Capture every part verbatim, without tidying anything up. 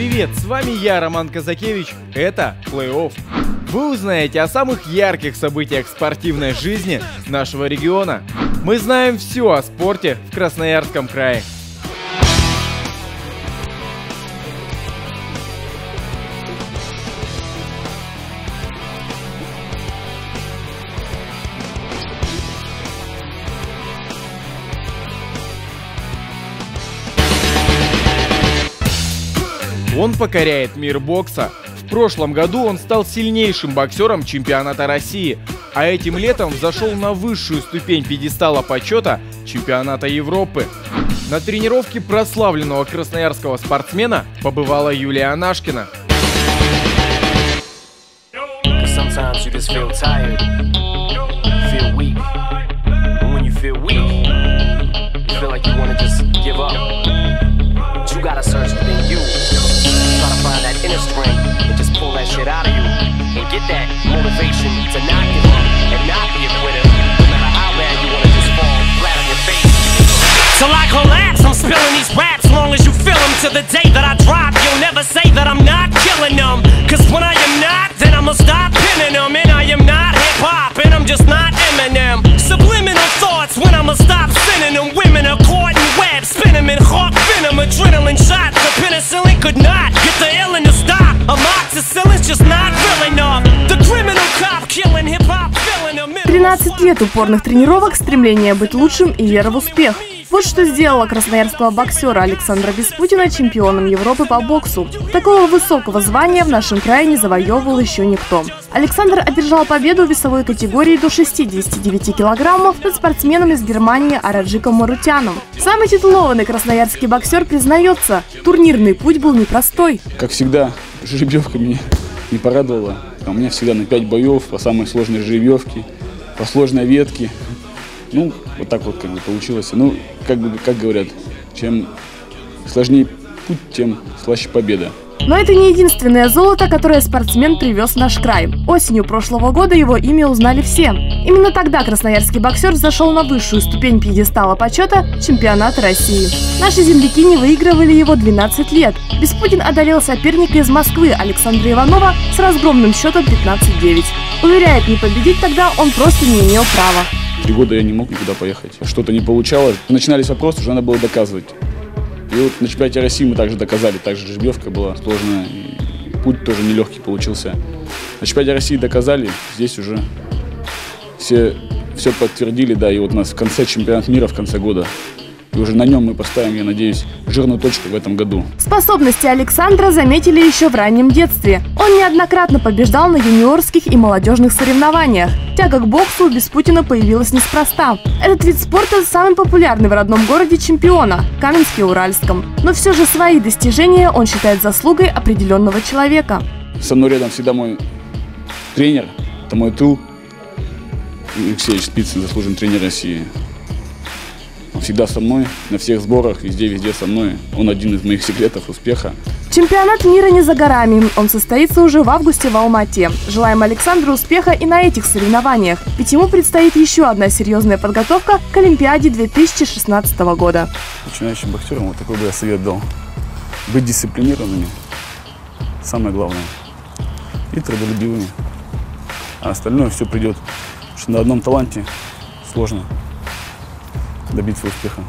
Привет, с вами я, Роман Казакевич. Это плей-офф. Вы узнаете о самых ярких событиях спортивной жизни нашего региона. Мы знаем все о спорте в Красноярском крае. Он покоряет мир бокса. В прошлом году он стал сильнейшим боксером чемпионата России, а этим летом взошел на высшую ступень пьедестала почета чемпионата Европы. На тренировке прославленного красноярского спортсмена побывала Юлия Анашкина. Till I collapse, I'm spilling these raps. Long as you feel them to the day that I drop, you'll never say that I'm not killing them. Cause when I am not, then I'ma stop pinning them. And I am not hip-hop, and I'm just not Eminem. Subliminal thoughts when I'ma stop sending them. Women are caught in web, spin them in hawk venom. Adrenaline shots, the penicillin could not get the illin to stop. Amoxicillin's just not real enough. The criminal cop killing hip-hop, filling them. тринадцать лет упорных тренировок, стремление быть лучшим и вера в успех. Вот что сделала красноярского боксера Александра Беспутина чемпионом Европы по боксу. Такого высокого звания в нашем крае не завоевывал еще никто. Александр одержал победу в весовой категории до шестидесяти девяти килограммов над спортсменом из Германии Араджиком Марутяном. Самый титулованный красноярский боксер признается, турнирный путь был непростой. Как всегда, жеребьевка меня не порадовала. У меня всегда на пять боев по самой сложной жеребьевке, по сложной ветке. Ну, вот так вот как бы получилось. Ну, как бы, как говорят, чем сложнее путь, тем слаще победа. Но это не единственное золото, которое спортсмен привез в наш край. Осенью прошлого года его имя узнали все. Именно тогда красноярский боксер зашел на высшую ступень пьедестала почета чемпионата России. Наши земляки не выигрывали его двенадцать лет. Беспутин одолел соперника из Москвы Александра Иванова с разгромным счетом пятнадцать девять. Уверяет, не победить тогда он просто не имел права. Три года я не мог никуда поехать. Что-то не получалось. Начинались вопросы, уже надо было доказывать. И вот на чемпионате России мы также доказали. Также жеребьевка была сложная. И путь тоже нелегкий получился. На чемпионате России доказали. Здесь уже все, все подтвердили. Да, и вот у нас в конце чемпионат мира, в конце года. И уже на нем мы поставим, я надеюсь, жирную точку в этом году. Способности Александра заметили еще в раннем детстве. Он неоднократно побеждал на юниорских и молодежных соревнованиях. Тяга к боксу у Беспутина появилась неспроста. Этот вид спорта самый популярный в родном городе чемпиона – Каменске-Уральском. Но все же свои достижения он считает заслугой определенного человека. Со мной рядом всегда мой тренер, это мой тыл. Алексей Спицын, заслуженный тренер России. Он всегда со мной, на всех сборах, везде-везде со мной. Он один из моих секретов успеха. Чемпионат мира не за горами. Он состоится уже в августе в Алма-Ате. Желаем Александру успеха и на этих соревнованиях. Ведь ему предстоит еще одна серьезная подготовка к Олимпиаде две тысячи шестнадцатого года. Начинающим боксерам вот такой бы я совет дал. Быть дисциплинированными. Самое главное. И трудолюбивыми. А остальное все придет. Потому что на одном таланте сложно добиться успеха.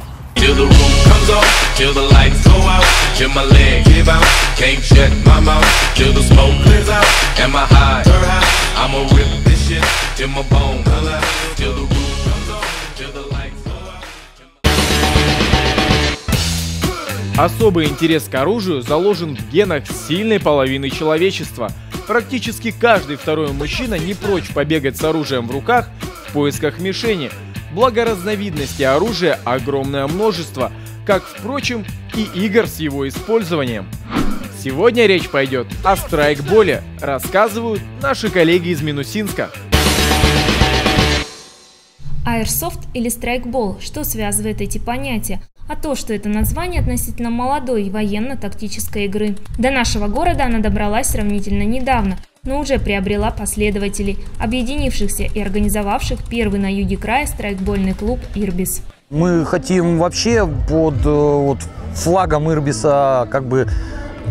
Особый интерес к оружию заложен в генах сильной половины человечества. Практически каждый второй мужчина не прочь побегать с оружием в руках в поисках мишени. Благо разновидностей оружия огромное множество, как, впрочем, и игр с его использованием. Сегодня речь пойдет о страйкболе, рассказывают наши коллеги из Минусинска. Аирсофт или страйкбол, что связывает эти понятия? А то, что это название относительно молодой военно-тактической игры. До нашего города она добралась сравнительно недавно, но уже приобрела последователей, объединившихся и организовавших первый на юге края страйкбольный клуб «Ирбис». Мы хотим вообще под вот, флагом «Ирбиса» как бы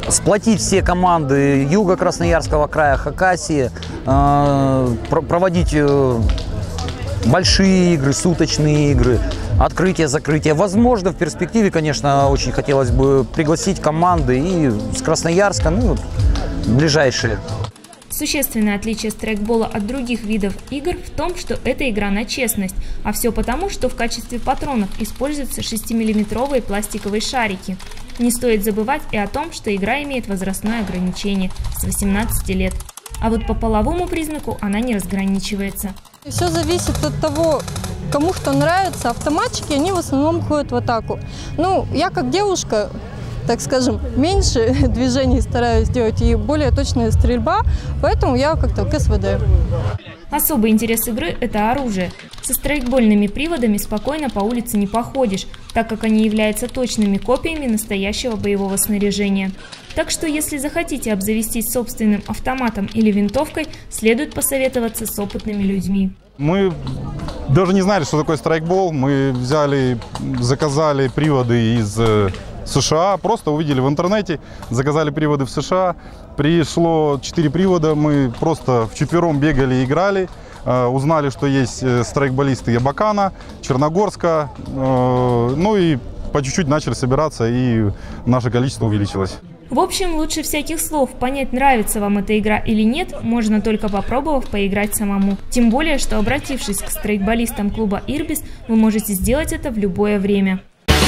сплотить все команды Юго-Красноярского края, Хакасии, проводить большие игры, суточные игры, открытие, закрытие. Возможно, в перспективе, конечно, очень хотелось бы пригласить команды и с Красноярска, ну, ближайшие. Существенное отличие страйкбола от других видов игр в том, что это игра на честность, а все потому, что в качестве патронов используются шестимиллиметровые пластиковые шарики. Не стоит забывать и о том, что игра имеет возрастное ограничение с восемнадцати лет. А вот по половому признаку она не разграничивается. Все зависит от того, кому что нравится. Автоматчики, они в основном ходят в атаку. Ну, я как девушка, так скажем, меньше движений стараюсь делать и более точная стрельба, поэтому я как-то к СВД. Особый интерес игры – это оружие. Со страйкбольными приводами спокойно по улице не походишь, так как они являются точными копиями настоящего боевого снаряжения. Так что, если захотите обзавестись собственным автоматом или винтовкой, следует посоветоваться с опытными людьми. Мы даже не знали, что такое страйкбол. Мы взяли, заказали приводы из США, просто увидели в интернете, заказали приводы в США. Пришло четыре привода, мы просто вчетвером бегали и играли. Узнали, что есть страйкболисты Ябакана, Черногорска, ну и по чуть-чуть начали собираться, и наше количество увеличилось. В общем, лучше всяких слов понять, нравится вам эта игра или нет, можно только попробовав поиграть самому. Тем более, что обратившись к страйкболистам клуба «Ирбис», вы можете сделать это в любое время.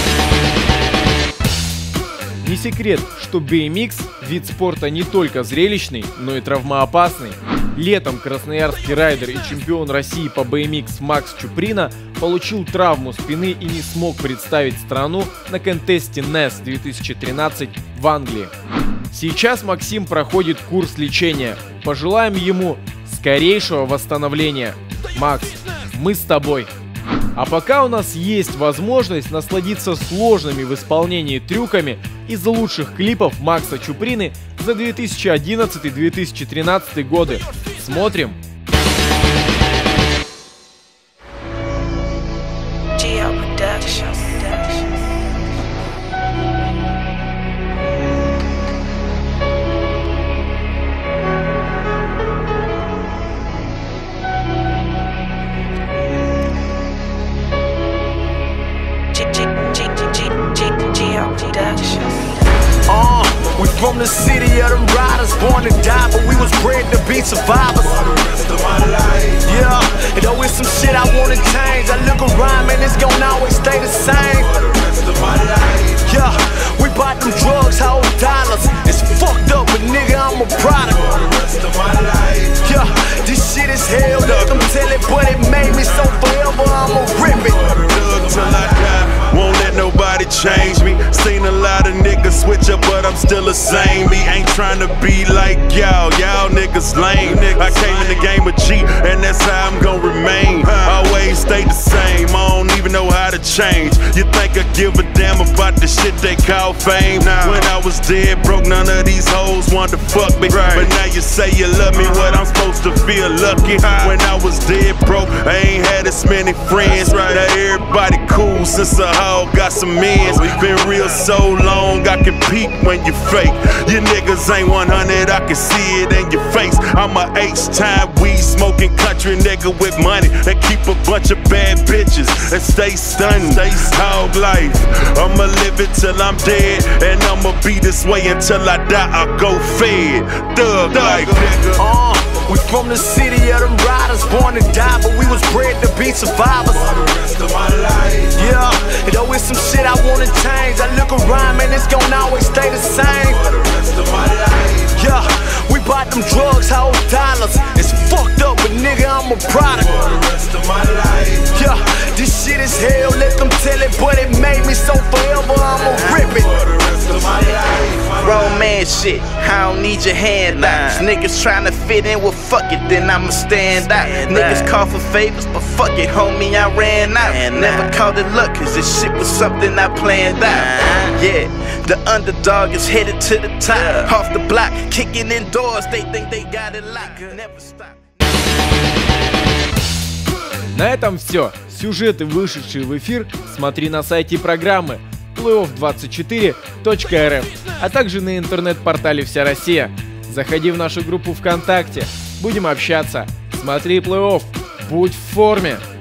Не секрет, что би эм икс – вид спорта не только зрелищный, но и травмоопасный. Летом красноярский райдер и чемпион России по би эм икс Макс Чуприна получил травму спины и не смог представить страну на контесте нэс две тысячи тринадцать в Англии. Сейчас Максим проходит курс лечения. Пожелаем ему скорейшего восстановления. Макс, мы с тобой. А пока у нас есть возможность насладиться сложными в исполнении трюками из лучших клипов Макса Чуприны за две тысячи одиннадцатый — две тысячи тринадцатый годы. Смотрим! Uh, we from the city of them riders, born to die, but we was bred to be survivors. Yeah, and though it's some shit I wanna change, I look around, man, it's gonna always stay the same. Yeah, we bought them drugs, hold dollars. It's fucked up, but nigga, I'm a product. Yeah, this shit is hell, let them tell it, but it made me so forever, I'ma rip it. Till I die, won't let nobody change me. Seen a lot of niggas switch up, but I'm still the same. Me ain't trying to be like y'all, y'all niggas lame. I came in the game with cheat, and that's how I'm gonna remain. Always stay the same, I don't even know how to change. You think I give a damn about the shit they call fame? When I was dead broke, none of these hoes wanted to fuck me. But now you say you love me, what I'm supposed to feel lucky? When I was dead broke, I ain't had as many friends. Now everybody cool since a hoe got some ends. Been real so long, I can peep when you fake. You niggas ain't one hundred, I can see it in your face. I'm a H-time weed smoking country nigga with money that keep a bunch of bad bitches and stay stunned. Stay hog life, I'ma live it till I'm dead, and I'ma be this way until I die. I go fed, thug life. Uh, we from the city of them riders, born to die, but we was bred to be survivors. Yeah, and though it's some shit I wanna change, I look around, man, it's gonna always stay the same. Yeah, we bought them drugs, hold dollars. It's fucked up, but nigga, I'm a product. Yeah, this shit is hell, let them tell it, but it made me so forever, I'ma rip it. Grown man shit, I don't need your hand out. Niggas tryna fit in, well fuck it, then I'ma stand out. Niggas call for favors, but fuck it, homie, I ran out. Never called it luck, cause this shit was something I planned out. Yeah, the underdog is headed to the top. Off the block, kicking in doors, they think they got it locked. Never stop. На этом все. Сюжеты, вышедшие в эфир, смотри на сайте программы. плей-офф двадцать четыре точка эр эф, а также на интернет-портале «Вся Россия». Заходи в нашу группу ВКонтакте, будем общаться. Смотри плей-офф, будь в форме!